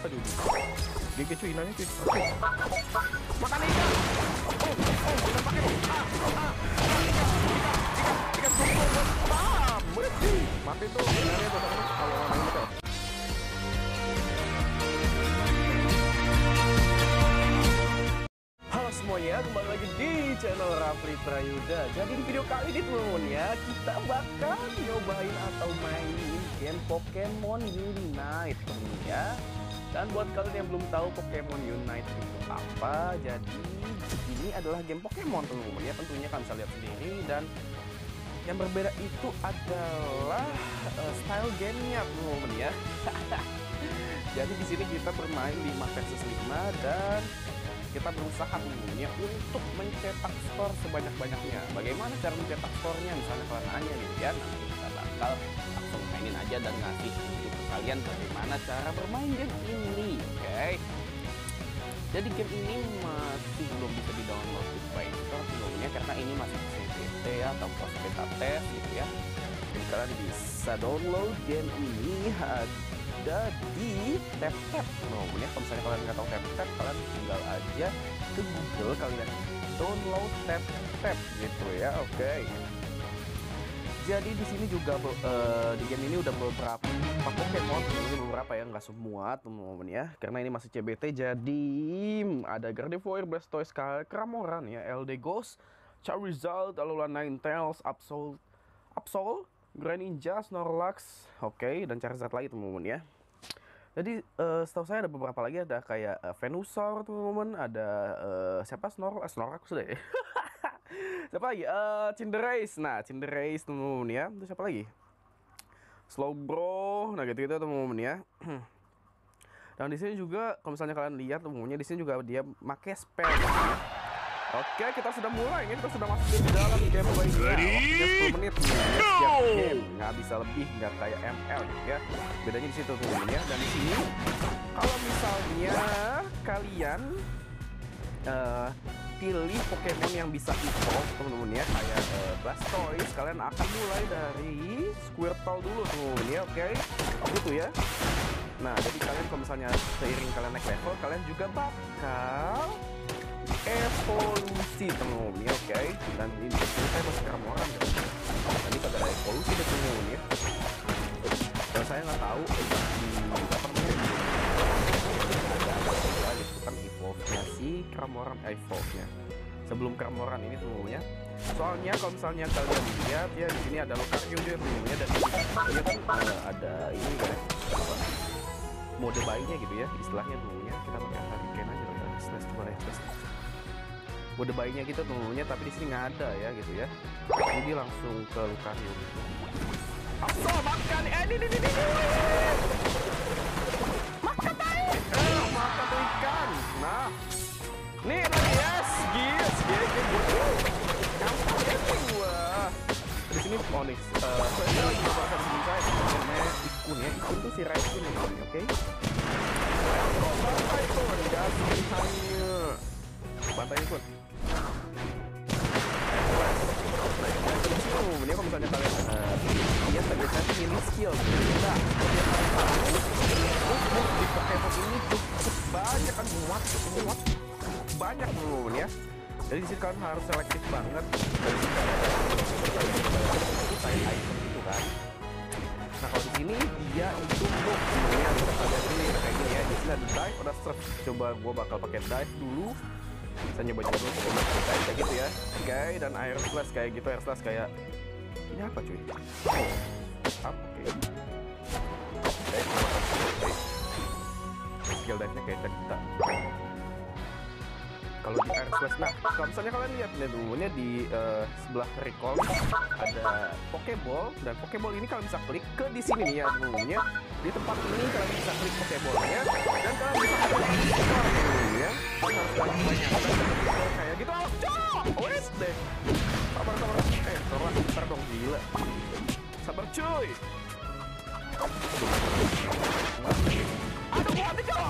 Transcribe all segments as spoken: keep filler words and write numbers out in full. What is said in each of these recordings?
Aduh, G G cuy, nanya cuy. Oke. Makan ikan. Oh, oh, kita pakai. Ah, ah. Ikan, ikan, ikan, ikan. Bam, mati. Mati tuh. Nanya tuh teman. Kalau orang itu. Halo semuanya, kembali lagi di channel Rafli Prayuda. Jadi di video kali ini teman-teman ya, kita bakal nyobain atau mainin game Pokemon Unite teman ya. Dan buat kalian yang belum tahu Pokemon Unite itu apa, jadi ini adalah game Pokemon teman-teman ya. Tentunya kalian bisa lihat sendiri, dan yang berbeda itu adalah uh, style gamenya teman-teman ya. Jadi di sini kita bermain lima versus lima dan kita berusaha teman-teman untuk mencetak skor sebanyak-banyaknya. Bagaimana cara mencetak skornya? Misalnya kalian nanya nih ya, nanti kita bakal langsung mainin aja dan ngasih tunjuk ke kalian bagaimana cara bermain game ini. Oke okay? Jadi game ini masih belum bisa di-download di Play Store sebelumnya, karena ini masih C B T ya, atau post beta test gitu ya. Jadi kalian bisa download game ini ada di TapTap teman-teman ya. Kalau misalnya kalian nggak tahu TapTap, kalian tinggal aja ke Google, kalian download TapTap gitu ya. Oke okay. Jadi di sini juga uh, di game ini udah beberapa Pokemon, ini beberapa ya, nggak semua teman-teman ya, karena ini masih C B T. Jadi ada Gardevoir, Blastoise, Cramoran ya, Eldegoss, Charizard, Alolan Ninetales, Absol, Absol, Greninja, Snorlax, oke okay, dan Charizard lagi teman-teman ya. Jadi uh, setahu saya ada beberapa lagi, ada kayak uh, Venusaur teman-teman, ada uh, siapa Snor, eh, Snorlax sudah ya. Siapa lagi? Uh, Cinderace. Nah, Cinderace teman-teman ya. Terus siapa lagi? Slowbro. Nah, gitu-gitu teman-teman ya. Dan di sini juga kalau misalnya kalian lihat teman-teman, di sini juga dia pakai spell ya. Oke, kita sudah mulai. Ini kita sudah masuk di dalam game baiknya. Waktunya sepuluh menit nih. Siap game. Nggak bisa lebih, nggak kayak M L gitu ya. Bedanya di situ teman-teman ya. Dan di sini kalau misalnya kalian uh, pilih Pokemon yang bisa evolve teman-teman ya, kayak uh, Blastoise, kalian akan mulai dari Squirtle dulu teman-teman ya. Oke okay? Gitu ya. Nah, jadi kalian kalau misalnya seiring kalian naik level, kalian juga bakal evolusi teman-teman ya. Oke okay? Dan ini saya masih Cramoran ya. Dan ini kagak ada evolusi deh teman-teman ya. Dan saya nggak tahu di apa namanya ada gitu kan evolve-nya si Cramoran, evolve-nya sebelum Cramoran ini teman-teman ya. Soalnya kalau misalnya kalian lihat ya, di sini ada Lucario juga teman-teman ya, dan ini kan uh, ada ini kan mode bayinya gitu ya istilahnya teman-teman ya. Kita pakai Hurricane aja ya, slash coba ya, slash mode bayinya gitu teman-teman ya, tapi di sini nggak ada ya gitu ya. Jadi langsung ke Lucario gitu. Apa makan eh ini ini ini makan baik, eh makan tuh ikan. Nah nih lagi yes yes yes yes gampang ya gua. Di sini Onyx uh, saya lagi coba di sini saya namanya Ikun ya. Ikun tuh si Raikun ya oke okay? Oh bantai tuh gas hanya bantai Ikun. Oh, ini kalau misalnya kalian uh, lihat biasanya milih skill. Nah, seperti yang kalian tahu, move di Pokemon ini cukup banyak kan, muat, muat, banyak teman-teman ya. Jadi di sini kalian harus selektif banget dari side item itu kan. Nah kalau di sini dia untuk move sebenarnya ada ini kayak gini ya. Di sini ada dive, ada surf. Coba gua bakal pakai dive dulu. Saya nyoba dulu kayak gitu ya. Oke okay, dan air slash kayak gitu, air slash kayak ini apa cuy? Up, oke. Okay. Skill dive-nya kayak kita. Kalau di air slash, nah kalau misalnya kalian lihat nih dulunya di uh, sebelah recall ada Pokeball, dan Pokeball ini kalian bisa klik ke di sini nih ya dulunya. Di tempat ini kalian bisa klik Pokeballnya dan kalian bisa klik ya. Kalian harus banyak banyak kayak gitu. Oh, wes deh. Sabar sabar. Eh, sabar, sabar dong gila. Sabar cuy. Aduh, mati kau.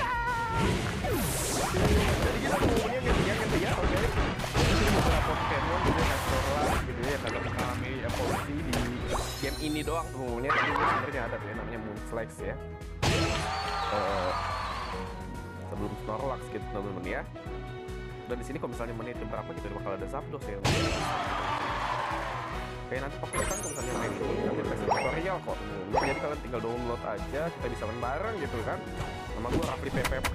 Jadi kita ngomongnya gitu ya, gitu ya, oke. Ini beberapa Pokemon gitu ya, Snorlax gitu ya, kagak mengalami evolusi di game ini doang ngomongnya. Tapi sebenarnya ada tuh ya, namanya Moonflex ya. Uh, gitu teman-teman ya. Dan di sini kalau misalnya menit berapa kita bakal ada Zapdos ya. Kayak nanti pokoknya kan kalau misalnya main ini nanti kasih tutorial kok. Hmm, jadi kalian tinggal download aja, kita bisa main bareng gitu kan. Nama gue Rafli P P P.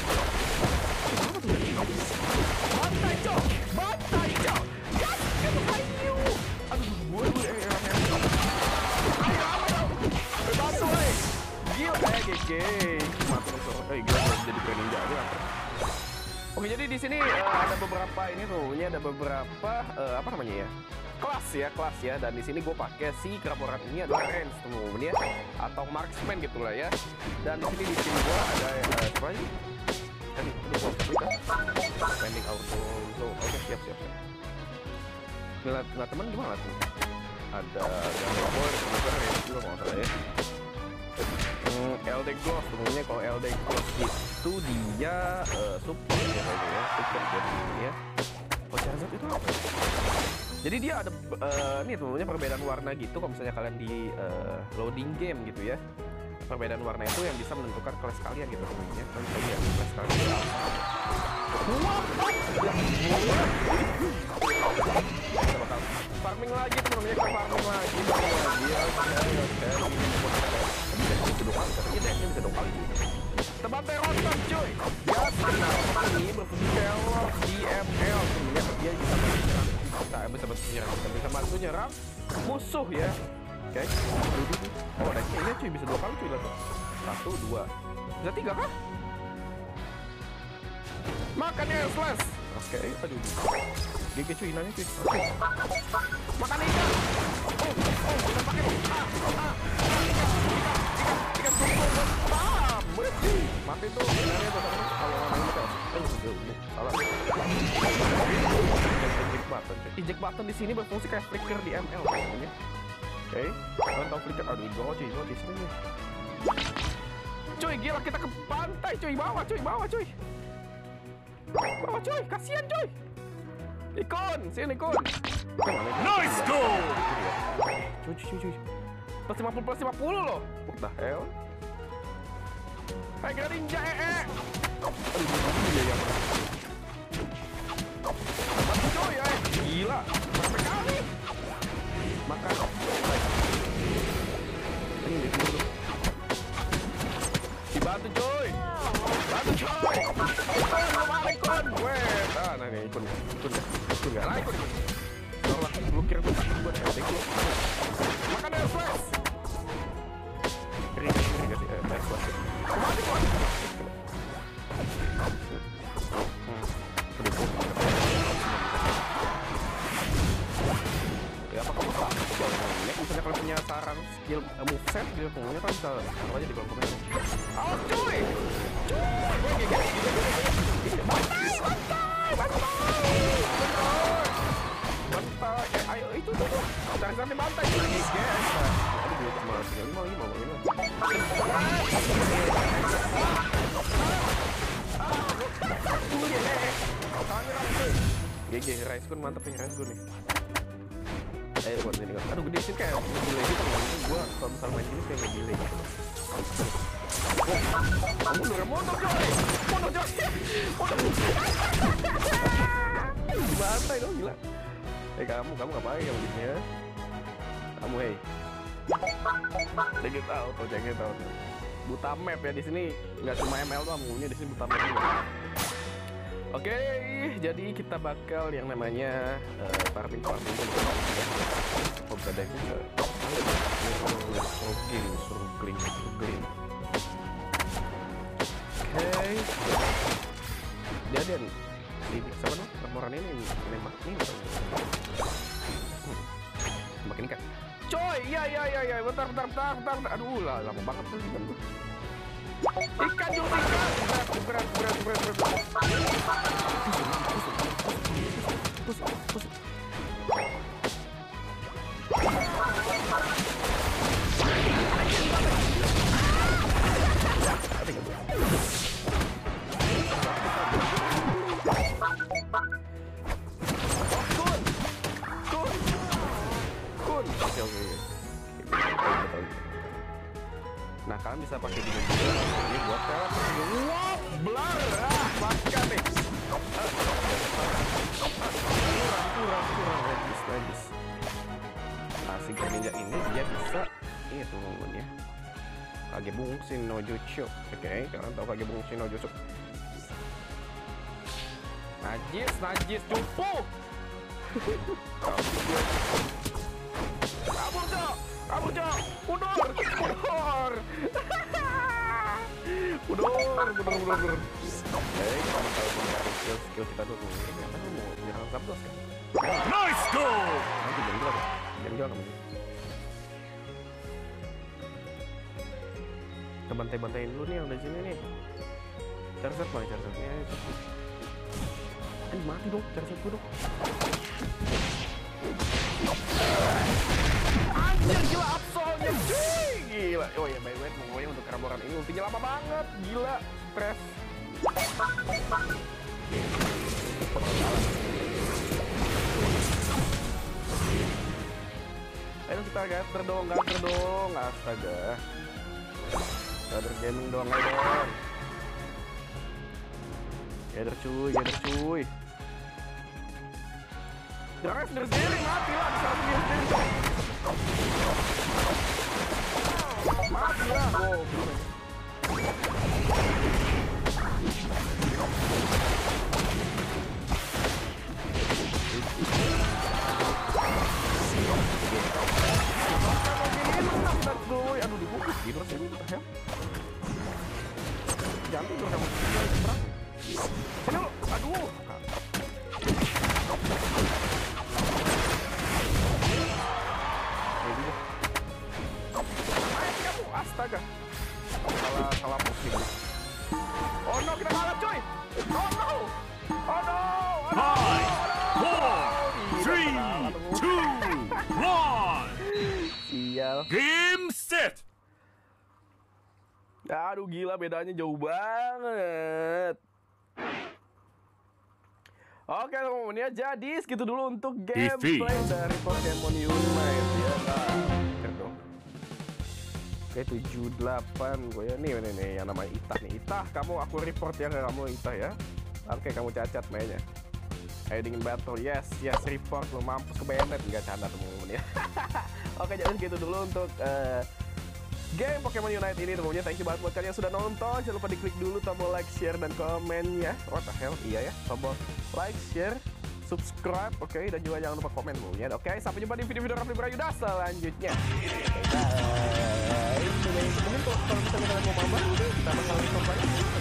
Bantai cok, bantai cok. Gas, gas, ayo. Aduh, gue gue eh rame. Ayo, ayo. Bantu, eh. Gila, eh, G G. Mati langsung. Eh, gue jadi kayak ninja aja. Oke, jadi di sini uh, ada beberapa ini tuh, ini ada beberapa uh, apa namanya ya? Kelas ya, kelas ya. Dan di sini gue pakai si Craborat ini adalah range teman-teman ya, atau marksman gitu lah ya. Dan di sini di sini gue ada uh, apa ini? Tadi udah gue berikan. Pending auto, so oke okay, siap siap. Ngeliat, ngeliat teman gimana tuh? Ada Jungle Boy, ada range juga kalau salah ya. Hmm, L D Gloss sebenarnya kalau L D Gloss itu dia uh, support ya kayaknya ya, support ya ya. Oh, Charizard itu apa? Jadi dia ada uh, nih sebenarnya perbedaan warna gitu kalau misalnya kalian di uh, loading game gitu ya. Perbedaan warna itu yang bisa menentukan kelas kalian gitu sebenarnya. Kalian bisa lihat kelas kalian. Kita bakal farming lagi teman-teman, kita farming lagi, farming lagi ya. Bisa dua kali, katanya decknya bisa dua kali cuy. Kita bantai rontok cuy. Ya kenapa ini berfungsi kelok di M L sebenarnya dia bisa menyerang kita, bisa bantu menyerang kita, bisa bantu nyerang musuh ya. Oke, oh decknya ini cuy bisa dua kali cuy lah. Satu, dua, bisa tiga kah? Makan ya slash. Oke, aduh. G G cuy, nanya cuy. Oke. Makan ikan. Oh, oh, kita pakai. Ah, ah. Ikan, ikan, ikan, bam. Mati tuh, benarnya tuh sama kalau orang itu. Eh, salah. Eject button. Eject button di sini berfungsi kayak flicker di M L namanya. Oke, kalian tahu flicker? Aduh, bawa cuy, bawa cuy sini. Cuy, gila kita ke pantai cuy, bawa cuy, bawa cuy. Bawa cuy, kasihan cuy. Ikon, sini Ikon. Nice goal. Cuy, cuy, cuy. Plus lima puluh, plus lima puluh loh. What the hell? Hai Greninja, eh, eh. Aduh, gila ya. Mati cuy, eh. Gila. Berapa kali? Makan. Ini, ini dulu. Dibantu cuy. Bantu coy. Ikon, balik Ikon. Weh, ah, nah ini Ikon, Ikon, Ikon nggak lah Ikon. Tolong, lu kira gue takut buat L D Gloss. Makan air flash. Kering, kering kasih air flash. Kemana Ikon? Ya apa kamu tak? Misalnya kalau punya saran skill uh, moveset gitu, pokoknya kan bisa taruh aja di kolom komentar. Oh cuy, cuy, bantai, bantai, bantai, bantai, eh, ayo itu tuh, tuh, cari sampai bantai lagi guys. Aduh gue cuma tinggal lima lima mau ini. G G, Rise Gun mantep nih, Rise Gun nih. Eh buat ini kan, aduh gede sih kayak delay gitu kan, gue kalau misal main ini kayak delay gitu. Oh, kamu udah motor coy, motor coy, motor. Bantai dong gila. Eh kamu, kamu ngapain kamu di sini ya? Kamu hei. Jangan tahu tuh, jangan tahu tuh. Buta map ya di sini, nggak cuma M L doang, punya di sini buta map juga. Oke, okay, jadi kita bakal yang namanya uh, farming farming dulu. Oh, bisa deh bisa. Struggling, struggling, struggling. Oke. Jadi ada si siapa nih? Laporan ini nembak nih. Makin kan. Coy, iya iya iya iya, bentar bentar bentar bentar. Aduh lah, lama banget tuh ikan gua. Ikan jung ikan. Berat berat berat berat berat. Pus, pus, pus. Kun, kun, kun. Oke oke. Nah kalian bisa pakai di ini buat kalian. Wah, blar. Shinojutsu. Oke, kalian tahu Kagebung Shinojutsu. Najis, najis, cupu. Kabur, Cok. Kabur, Cok. Mundur. Mundur. Mundur, mundur, mundur. Oke, kita mau tahu skill skill kita dulu. Ternyata mau menyerang Zapdos kan? Nice goal! Nanti jangan gila, jangan gila kamu. Kita bantai-bantain dulu nih yang di sini nih. Charizard mana Charizardnya? Eh mati dong, Charizard gue dong. Anjir gila Absolnya, gila. Oh ya, by the way, pokoknya untuk Cramoran ini ultinya lama banget, gila, stres. Ayo kita gather dong, gather dong, astaga. Gather gaming dong, ayo dong. Gather cuy, gather cuy. Jangan sendiri-sendiri, mati lah, bisa sendiri-sendiri. Mati lah, wow. Aduh dibungkus gitu sih ini ya. Jangan tidur kamu berang. Sini lu, aduh. Ini dia. Ayo kamu, astaga. Salah salah pusing. Oh no, kita kalah coy. Oh no. Oh no. Five, four, three, two, one. Sial. Game set. Aduh gila bedanya jauh banget. Oke teman-teman ya, jadi segitu dulu untuk gameplay dari Pokemon Unite ya. Nah, dong. Oke tujuh delapan gue ya nih, nih nih yang namanya Itah nih. Itah, kamu aku report ya, kamu Itah ya. Oke kamu cacat mainnya. Ayo dingin battle, yes yes report lo, mampus ke bayonet, nggak canda teman-teman ya. Oke jadi segitu dulu untuk uh, game Pokemon Unite ini teman-teman. Thank you banget buat kalian yang sudah nonton. Jangan lupa diklik dulu tombol like, share, dan komennya. What the hell? Iya ya, tombol like, share, subscribe, oke, okay? Dan juga jangan lupa komen teman-teman. Oke, okay? Sampai jumpa di video-video Rafli Prayuda selanjutnya. Bye. Mungkin kalau misalnya kalian mau mabar, kita bakal record lagi.